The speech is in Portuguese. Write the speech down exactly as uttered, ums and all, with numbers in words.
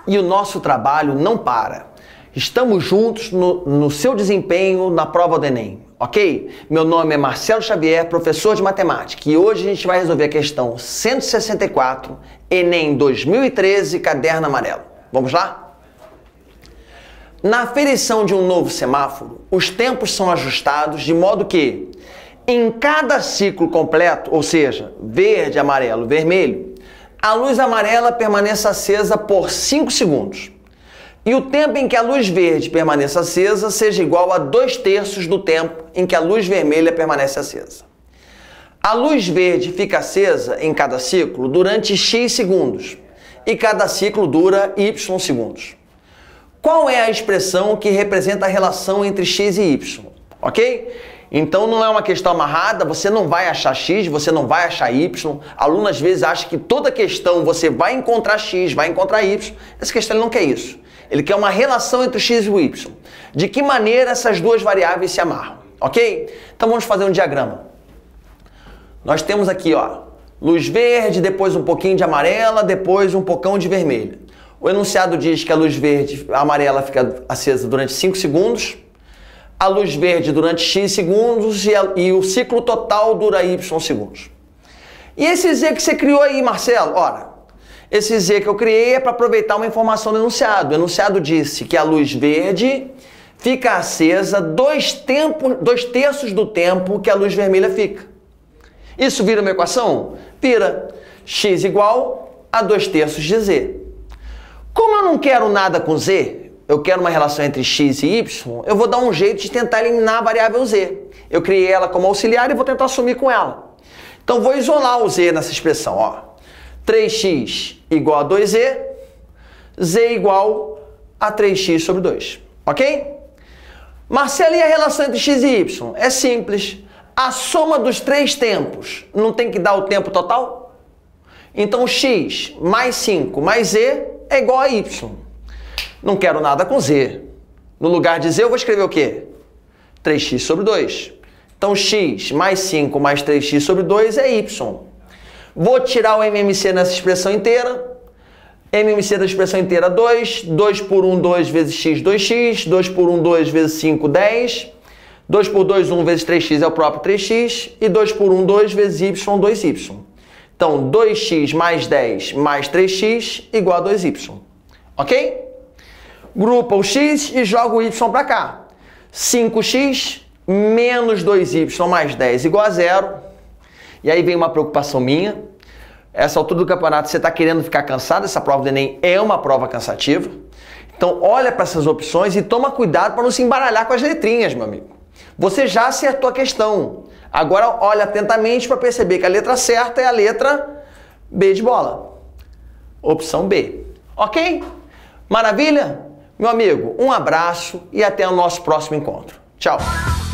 e o nosso trabalho não para. Estamos juntos no, no seu desempenho na prova do Enem, ok? Meu nome é Marcelo Xavier, professor de matemática, e hoje a gente vai resolver a questão cento e sessenta e quatro, Enem dois mil e treze, caderno amarelo. Vamos lá? Na aferição de um novo semáforo, os tempos são ajustados de modo que, em cada ciclo completo, ou seja, verde, amarelo, vermelho, a luz amarela permaneça acesa por cinco segundos. E o tempo em que a luz verde permaneça acesa seja igual a dois terços do tempo em que a luz vermelha permanece acesa. A luz verde fica acesa em cada ciclo durante X segundos, e cada ciclo dura Y segundos. Qual é a expressão que representa a relação entre X e Y? Ok? Então não é uma questão amarrada, você não vai achar X, você não vai achar Y. Aluno às vezes acha que toda questão você vai encontrar X, vai encontrar Y. Essa questão ele não quer isso. Ele quer uma relação entre o X e o Y. De que maneira essas duas variáveis se amarram, ok? Então vamos fazer um diagrama. Nós temos aqui, ó, luz verde, depois um pouquinho de amarela, depois um pocão de vermelha. O enunciado diz que a luz verde, a amarela fica acesa durante cinco segundos. A luz verde durante X segundos e, a, e o ciclo total dura Y segundos. E esse Z que você criou aí, Marcelo? Ora, esse Z que eu criei é para aproveitar uma informação do enunciado. O enunciado disse que a luz verde fica acesa dois, tempo, dois terços do tempo que a luz vermelha fica. Isso vira uma equação? Vira. X igual a dois terços de Z. Como eu não quero nada com Z, eu quero uma relação entre X e Y, eu vou dar um jeito de tentar eliminar a variável Z. Eu criei ela como auxiliar e vou tentar assumir com ela. Então vou isolar o Z nessa expressão. Ó. três x igual a dois z, Z igual a três x sobre dois. Ok? Marcelo, e a relação entre X e Y? É simples. A soma dos três tempos não tem que dar o tempo total? Então X mais cinco mais Z é igual a Y. Não quero nada com Z. No lugar de Z eu vou escrever o quê? três x sobre dois. Então X mais cinco mais três x sobre dois é Y. Vou tirar o M M C nessa expressão inteira. M M C da expressão inteira dois. dois por um, dois vezes X, dois x. dois por um, dois vezes cinco, dez. dois por dois, um vezes três x é o próprio três x. E dois por um, dois vezes Y, dois y. Então dois x mais dez mais três x igual a dois y. Ok? Grupa o X e joga o Y para cá. cinco x menos dois y mais dez igual a zero. E aí vem uma preocupação minha. Essa altura do campeonato você está querendo ficar cansado. Essa prova do Enem é uma prova cansativa. Então olha para essas opções e toma cuidado para não se embaralhar com as letrinhas, meu amigo. Você já acertou a questão. Agora olha atentamente para perceber que a letra certa é a letra B de bola. Opção B. Ok? Maravilha? Meu amigo, um abraço e até o nosso próximo encontro. Tchau!